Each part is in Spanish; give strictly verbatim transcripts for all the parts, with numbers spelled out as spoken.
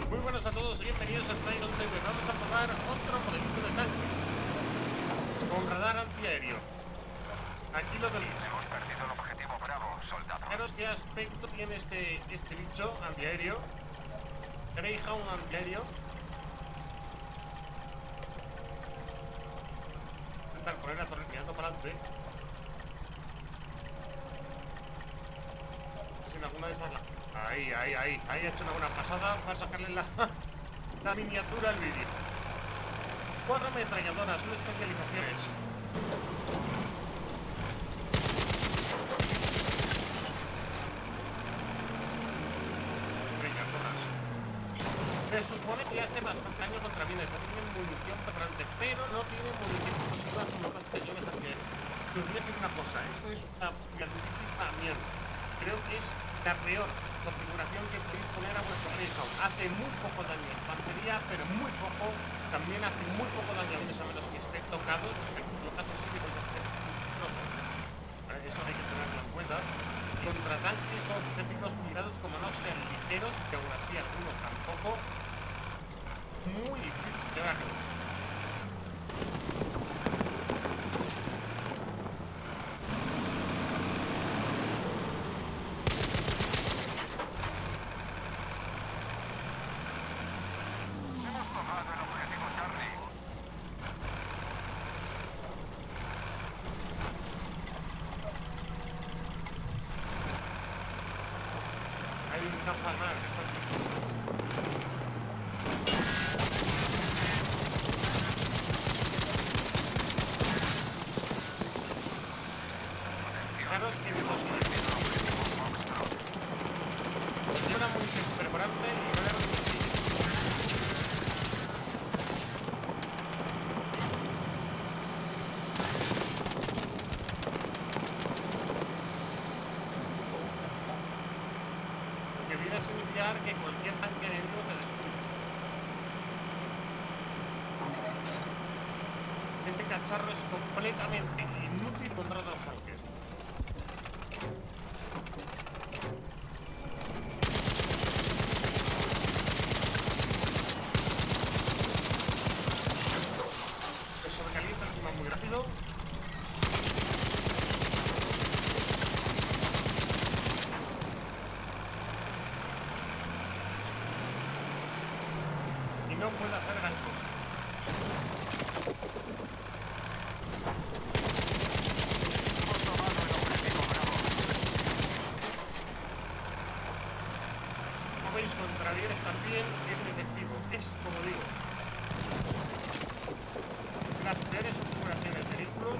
Muy buenos a todos y bienvenidos al Trailer T V. Vamos a probar otro modelito de tanque con radar antiaéreo. Aquí lo tenéis. Hemos perdido el objetivo Bravo, soldado. Fijaros qué aspecto tiene este, este bicho antiaéreo. Greyhound antiaéreo. Intentar poner la torre mirando para adelante. Sin alguna de esas. Ahí, ahí, ahí. Ahí ha hecho una buena pasada para sacarle la, la miniatura al vídeo. Cuatro ametralladoras, son especializaciones. Se supone que hace bastante daño contra minas, tiene munición penetrante, pero no tiene munición explosiva como los cañones también. Os voy a decir una cosa, esto es una grandísima mierda. Creo que es la peor configuración que podéis poner a vuestro Greyhound. Hace muy poco daño a infantería, pero muy poco. También hace muy poco daño a minas, a menos que esté tocado. Los casos sí que no. Eso hay que tenerlo en cuenta. Contra tanques son típicos cuidados como no sean ligeros, geografía algunos tampoco. Muy difícil de ver. Hemos tomado el objetivo Charlie. Hay un campo al mar. Fijaros que vemos que tiene una munición perforante y no era que viene a significar que cualquier tanque enemigo te destruye. Este cacharro es completamente inútil contra los tanques. Se sobrecalienta encima muy rápido. Y no puede hacer gran cosa. Hemos tomado el objetivo Bravo. Como veis, contra aviones también es efectivo. Es como digo. Las peores configuraciones de vehículos.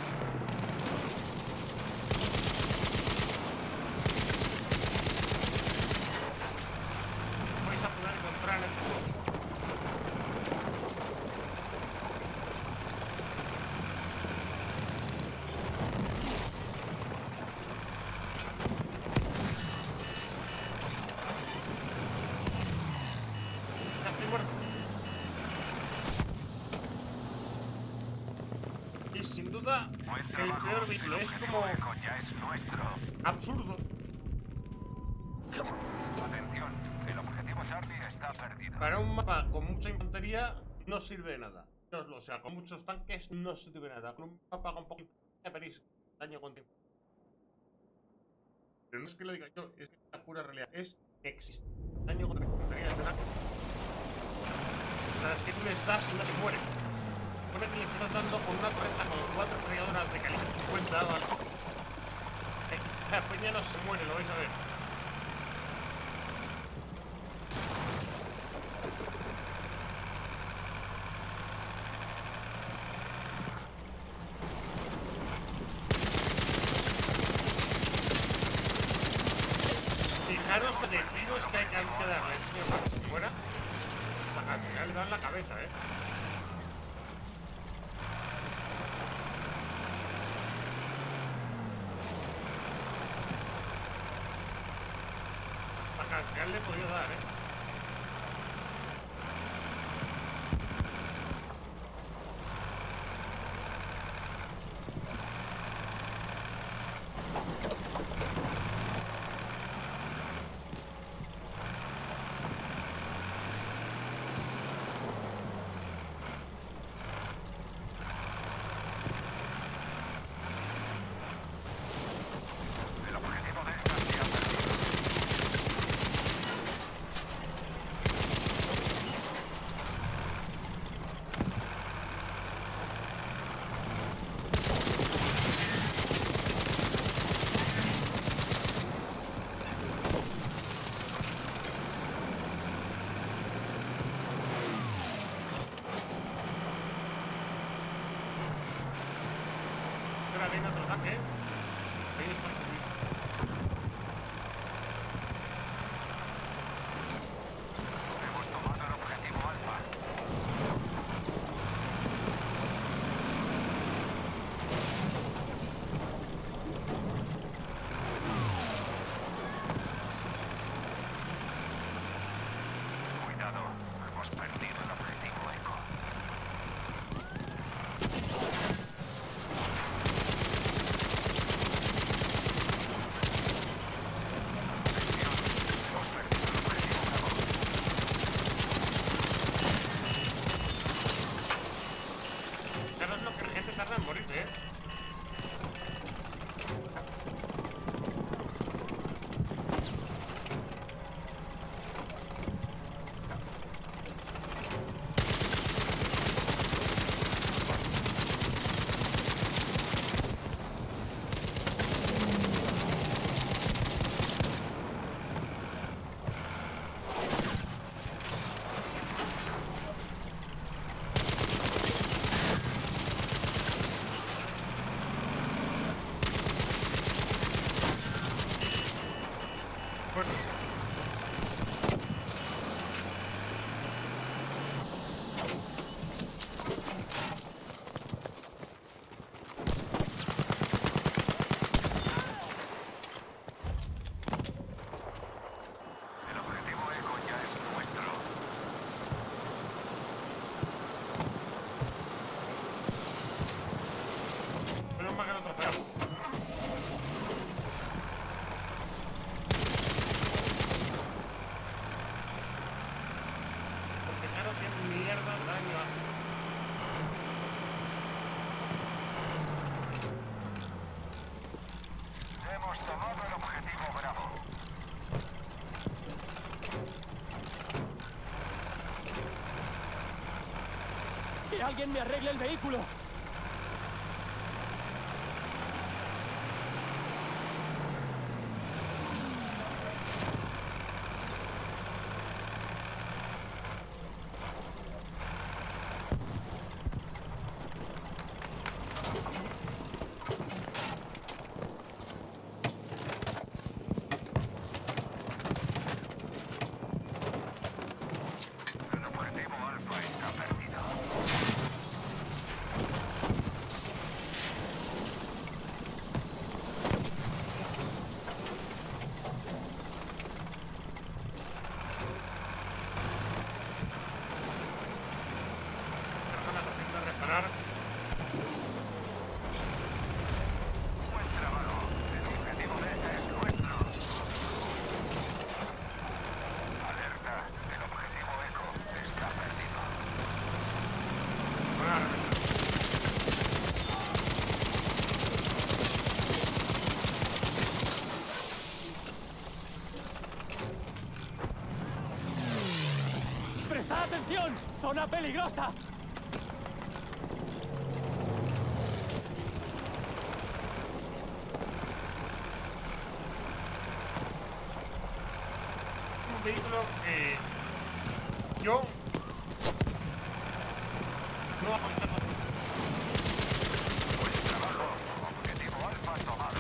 Vais a poder encontrar en este juego. Ya estoy muerto. Y sin duda, Buen el trabajo. peor vehículo El es objetivo como Eco ya es nuestro. absurdo. Atención, el objetivo Charlie está perdido. Para un mapa con mucha infantería no sirve de nada. O sea, con muchos tanques no sirve de nada. Con un mapa con poca infantería veréis daño con tiempo. Pero no es que lo diga yo, es que la pura realidad es que existe daño contra infantería de tanque. O sea, es que tú les das y no se muere. Supone que les estás dando con una torreta con cuatro cargadoras de calibre cincuenta o algo. La peña no se muere, lo vais a ver. Fijaros de tiros que hay que darles, tío, para que se muera. Al final le dan la cabeza, eh. Hasta que al final le he podido dar, eh. viene otro ataque. Ahí está el turismo. Hemos tomado el objetivo Alfa. Cuidado, hemos perdido el objetivo Eco. Hemos perdido el objetivo Bravo. ¿Sabes lo que la gente tarda en morirse, eh? Bueno. El objetivo Eco ya es nuestro. Menos mal que no trofeamos. Pues fijaros qué mierda de daño hace. Hemos tomado el objetivo Bravo. ¡Que alguien me arregle el vehículo! El objetivo Alfa está perdido. Personas haciendo reparar. Buen trabajo. El objetivo Beta es nuestro. Alerta. El objetivo Eco está perdido. Van a reventar. ¡Prestad atención! ¡Zona peligrosa! Un vehículo que yo no aconsejo. Buen trabajo. Objetivo Alfa tomado.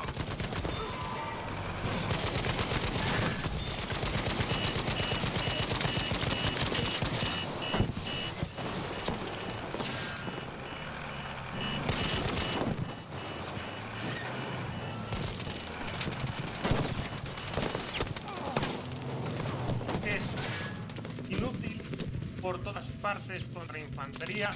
Es inútil por todas partes contra infantería.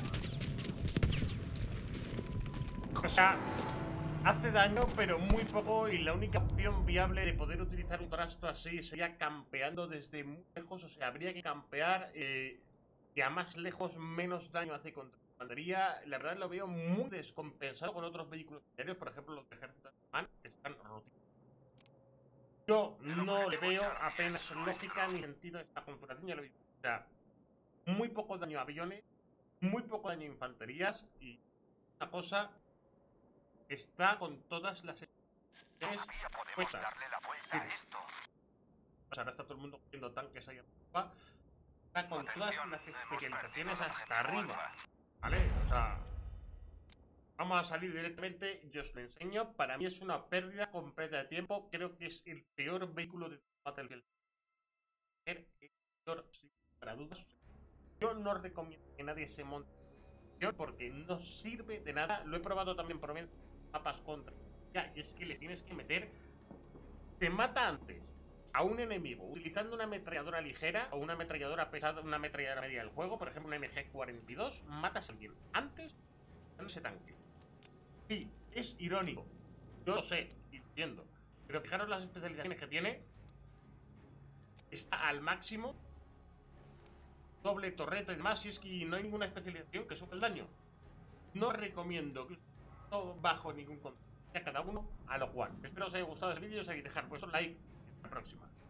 O sea, hace daño, pero muy poco, y la única opción viable de poder utilizar un trasto así sería campeando desde muy lejos. O sea, habría que campear eh, y a más lejos menos daño hace contra infantería. La verdad lo veo muy descompensado con otros vehículos aéreos, por ejemplo los de ejército alemán, que están rotísimos. Yo no le veo apenas lógica ni sentido a esta configuración. Ya lo he dicho. O sea, muy poco daño a aviones, muy poco daño a infanterías, y una cosa está con todas las Todavía podemos puestas. darle la vuelta a esto. O sea, ahora está todo el mundo cogiendo tanques ahí arriba. Está con todas las especializaciones hasta arriba. ¿Vale? O sea, Vamos a salir directamente, yo os lo enseño. Para mí es una pérdida completa de tiempo. Creo que es el peor vehículo de Battlefield. El peor, sin para dudas. Yo no recomiendo que nadie se monte porque no sirve de nada. Lo he probado también por mapas contra. Ya, y es que le tienes que meter. Te mata antes a un enemigo utilizando una ametralladora ligera o una ametralladora pesada, una ametralladora media del juego, por ejemplo una M G cuarenta y dos, matas a alguien antes de ese tanque. Sí, es irónico, yo lo sé, entiendo, pero fijaros las especializaciones que tiene. Está al máximo, doble torreta y demás, y es que no hay ninguna especialización que suba el daño. No recomiendo que bajo ningún control a cada uno a lo cual. Espero os haya gustado este vídeo, seguid, dejar vuestro like y hasta la próxima.